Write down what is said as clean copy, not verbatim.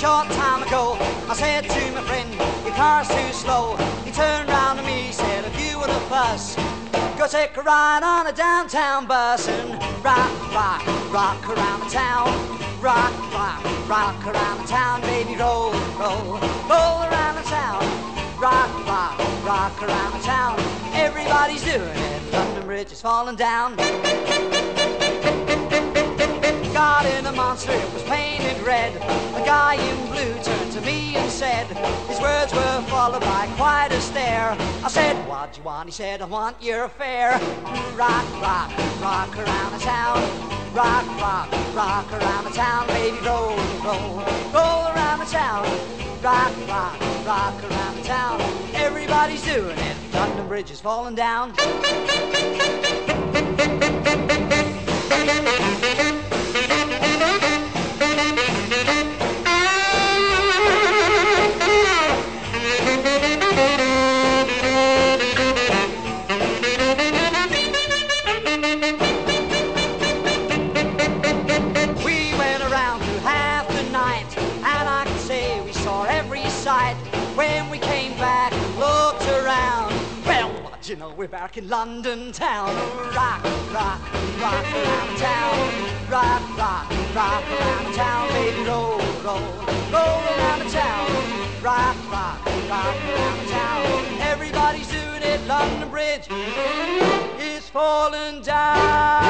short time ago. I said to my friend, your car's too slow. He turned round to me, said, if you were the bus, go take a ride on a downtown bus and rock, rock, rock around the town. Rock, rock, rock around the town, baby, roll, roll, roll around the town. Rock, rock, rock around the town. Everybody's doing it. London Bridge is falling down. Got in a monster, it was painted red. A guy in blue turned to me and said, his words were followed by quite a stare. I said, what do you want? He said, I want your fare. Rock, rock, rock around the town. Rock, rock, rock around the town. Baby, roll, roll, roll around the town. Rock, rock, rock around the town. Everybody's doing it. London Bridge is falling down. We went around through half the night, and I can say we saw every sight. When we came back and looked around, well, what you know, we're back in London town. Rock, rock, rock around town. Rock, rock, rock around town. Baby, roll, roll, roll around the town. Rock, rock, rock around town. Everybody's doing it. London Bridge is falling down.